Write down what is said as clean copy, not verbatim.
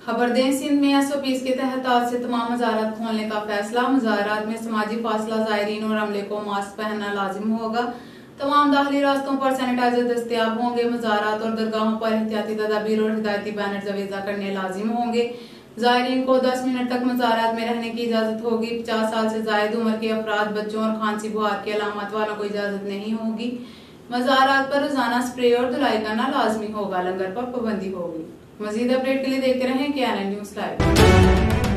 खबरदें सिंध में SOPs के तहत आज से तमाम मज़ारात खोलने का फैसला। मज़ारात में समाजी फासला, ज़ायरीन और अमले को मास्क पहनना लाजिम होगा। तमाम दाखिली रास्तों पर सैनिटाइजर दस्तयाब होंगे। मज़ारात और दरगाहों पर एहतियाती तदाबीर और हिदायती बैनर जवेज़ा करने लाजिम होंगे। ज़ायरीन को 10 मिनट तक मज़ारात में रहने की इजाज़त होगी। 50 साल से ज़ायद उम्र के अफराद, बच्चों और खांसी बुखार की अलामत वालों को इजाज़त नहीं होगी। मज़ारात पर रोजाना स्प्रे और धुलाई करना लाजमी होगा। लंगर पर पाबंदी होगी। मज़ीद अपडेट के लिए देखते रहें KNN न्यूज़ लाइव।